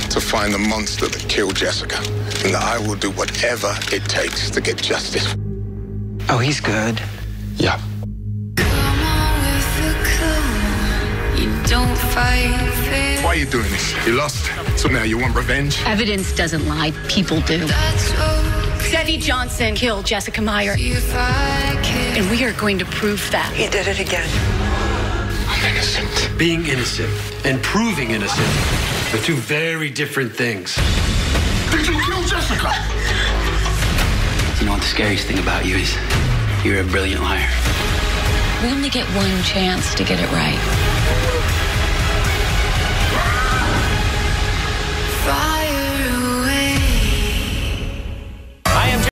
to find the monster that killed Jessica, and that I will do whatever it takes to get justice. Oh, he's good. Yeah. Don't fight fair. Why are you doing this? You lost, so now you want revenge? Evidence doesn't lie, people do. Sevi Johnson killed Jessica Meyer, and we are going to prove that. He did it again. I'm innocent. Being innocent and proving innocent are two very different things. Did you kill Jessica? You know what the scariest thing about you is? You're a brilliant liar. We only get one chance to get it right.